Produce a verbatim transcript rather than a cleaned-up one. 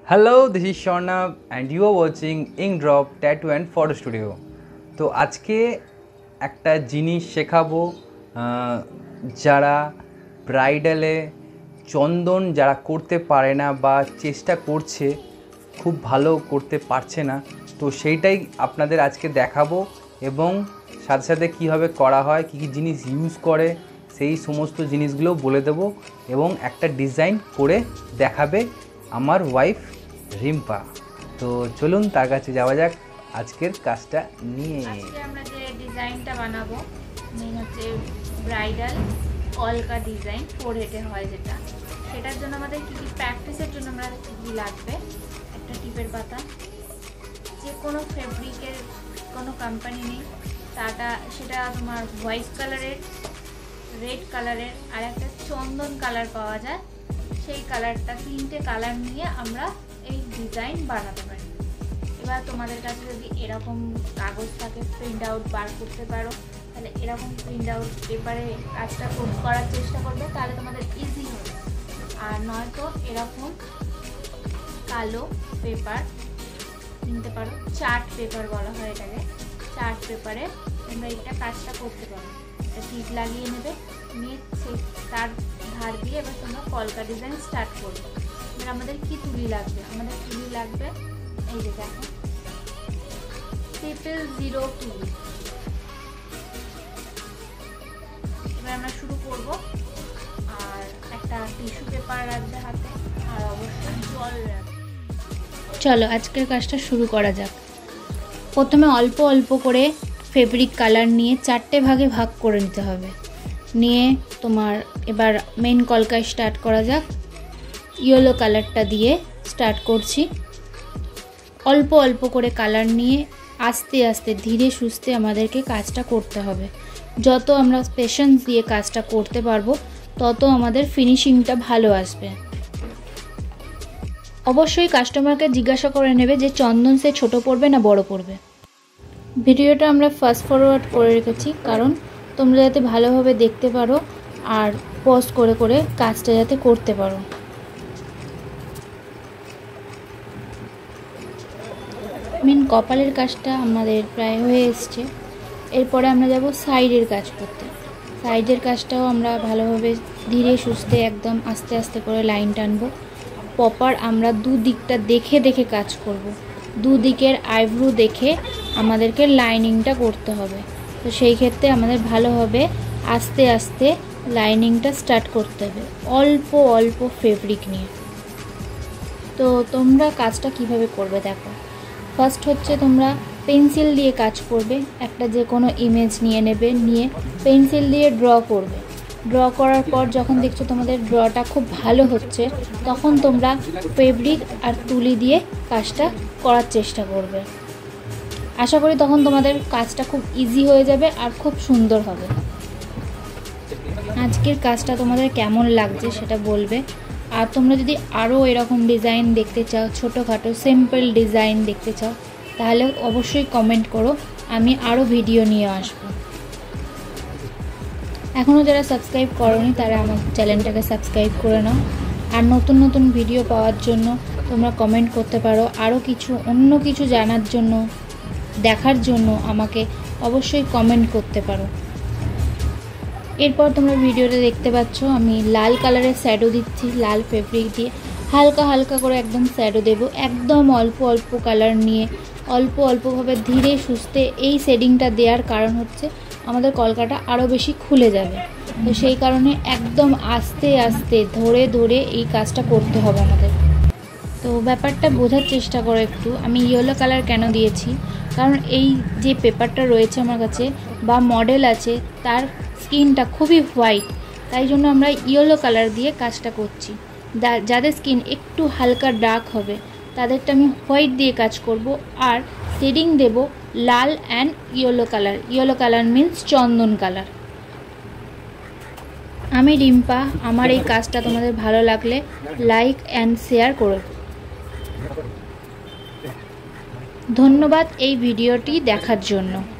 Hello, this is Chandan and you are watching Ink Drop Tattoo and Photo Studio. তো আজকে একটা জিনিস শেখাবো যারা ব্রাইডালে চন্দন যারা করতে পারে না বা চেষ্টা করছে খুব ভালো করতে পারছে না, তো সেইটাই আপনাদের আজকে দেখাবো এবং সাথে সাথে কীভাবে করা হয়, কী কী জিনিস ইউজ করে সেই সমস্ত জিনিসগুলো বলে দেবো এবং একটা ডিজাইন করে দেখাবে আমার ওয়াইফ রিম্পা। তো চলুন তার কাছে যাওয়া যাক আজকের কাজটা নিয়ে। আজকে আমরা যে ডিজাইনটা বানাবো মেইন হচ্ছে ব্রাইডাল কলকা ডিজাইন, ফোর হেডে হয় যেটা, সেটার জন্য আমাদের কী কী প্র্যাকটিসের জন্য আমরা কী কী লাগবে, একটা টিপের পাতা, যে কোনো ফেব্রিকের কোনো কোম্পানি নেই, তাটা সেটা তোমার হোয়াইট কালারের, রেড কালারের আর একটা চন্দন কালার পাওয়া যায়, সেই কালারটা তিনটে কালার নিয়ে আমরা এই ডিজাইন বানাতে পারি। এবার তোমাদের কাছে যদি এরকম কাগজ থাকে প্রিন্ট আউট বার করতে পারো, তাহলে এরকম প্রিন্ট আউট পেপারে কাজটা করার চেষ্টা করবে, তাহলে তোমাদের ইজি হবে। আর নয়তো এরকম কালো পেপার কিনতে পারো, চার্ট পেপার বলা হয় এটাকে, চার্ট পেপারে তোমরা এটা কাজটা করতে পারো। এটা টিপ লাগিয়ে নেবে, নিয়ে সেই তার ধার দিয়ে এবার তোমরা কলকা ডিজাইন স্টার্ট করবে। এবার আমাদের কি তুলি লাগবে, আমাদের তুলি লাগবে এই যে দেখো ট্রিপল জিরো তুলি। এবার আমরা শুরু করব, আর একটা টিস্যু পেপার রাখবে হাতে, আর অবশ্যই জল রাখবে। চলো আজকের কাজটা শুরু করা যাক। প্রথমে অল্প অল্প করে ফেব্রিক কালার নিয়ে চারটে ভাগে ভাগ করে নিতে হবে। নিয়ে তোমার এবার মেন কলকায় স্টার্ট করা যাক। ইয়েলো কালারটা দিয়ে স্টার্ট করছি। অল্প অল্প করে কালার নিয়ে আস্তে আস্তে ধীরে সুস্থে আমাদেরকে কাজটা করতে হবে। যত আমরা পেশেন্স দিয়ে কাজটা করতে পারবো তত আমাদের ফিনিশিংটা ভালো আসবে। অবশ্যই কাস্টমারকে জিজ্ঞাসা করে নেবে যে চন্দন সে ছোট পড়বে না বড় পড়বে। ভিডিওটা আমরা ফাস্ট ফরওয়ার্ড করে রেখেছি কারণ তোমরা যাতে ভালোভাবে দেখতে পারো আর পজ করে করে কাজটা যাতে করতে পারো। মেন কপালের কাজটা আমাদের প্রায় হয়ে এসছে। এরপরে আমরা যাব সাইডের কাজ করতে। সাইডের কাজটাও আমরা ভালোভাবে ধীরে সুস্থে একদম আস্তে আস্তে করে লাইন টানবো। প্রপার আমরা দুদিকটা দেখে দেখে কাজ করব। দুদিকের আইব্রু দেখে আমাদেরকে লাইনিংটা করতে হবে। তো সেই ক্ষেত্রে আমাদের ভালোভাবে আস্তে আস্তে লাইনিংটা স্টার্ট করতে হবে অল্প অল্প ফেব্রিক নিয়ে। তো তোমরা কাজটা কিভাবে করবে দেখো। ফার্স্ট হচ্ছে তোমরা পেন্সিল দিয়ে কাজ করবে। একটা যে কোনো ইমেজ নিয়ে নেবে, নিয়ে পেন্সিল দিয়ে ড্র করবে। ড্র করার পর যখন দেখছো তোমাদের ড্রটা খুব ভালো হচ্ছে, তখন তোমরা ফেব্রিক আর তুলি দিয়ে কাজটা করার চেষ্টা করবে। আশা করি তখন তোমাদের কাজটা খুব ইজি হয়ে যাবে আর খুব সুন্দর হবে। আজকের কাজটা তোমাদের কেমন লাগছে সেটা বলবে। আর তোমরা যদি আরও এরকম ডিজাইন দেখতে চাও, ছোটোখাটো সিম্পল ডিজাইন দেখতে চাও, তাহলে অবশ্যই কমেন্ট করো, আমি আরও ভিডিও নিয়ে আসবো। এখনও যারা সাবস্ক্রাইব করোনি তারা আমার চ্যানেলটাকে সাবস্ক্রাইব করে নাও। আর নতুন নতুন ভিডিও পাওয়ার জন্য তোমরা কমেন্ট করতে পারো। আরও কিছু অন্য কিছু জানার জন্য, দেখার জন্য আমাকে অবশ্যই কমেন্ট করতে পারো। এরপর তোমরা ভিডিওতে দেখতে পাচ্ছ আমি লাল কালারের শ্যাডো দিচ্ছি। লাল ফেব্রিক দিয়ে হালকা হালকা করে একদম শ্যাডো দেব। একদম অল্প অল্প কালার নিয়ে অল্প অল্পভাবে ধীরে সুস্থে এই শেডিংটা দেওয়ার কারণ হচ্ছে আমাদের কলকাটা আরও বেশি খুলে যাবে। তো সেই কারণে একদম আস্তে আস্তে ধরে ধরে এই কাজটা করতে হবে আমাদের। তো ব্যাপারটা বোঝার চেষ্টা করো একটু। আমি ইয়েলো কালার কেন দিয়েছি, কারণ এই যে পেপারটা রয়েছে আমার কাছে বা মডেল আছে তার স্কিনটা খুবই হোয়াইট, তাই জন্য আমরা ইয়েলো কালার দিয়ে কাজটা করছি। যাদের স্কিন একটু হালকা ডার্ক হবে তাদেরটা আমি হোয়াইট দিয়ে কাজ করব, আর শেডিং দেব লাল and yellow colour. Yellow colour means চন্দন কালার। আমি রিম্পা। আমার এই কাজটা তোমাদের ভালো লাগলে লাইক অ্যান্ড শেয়ার করো। ধন্যবাদ এই ভিডিওটি দেখার জন্য।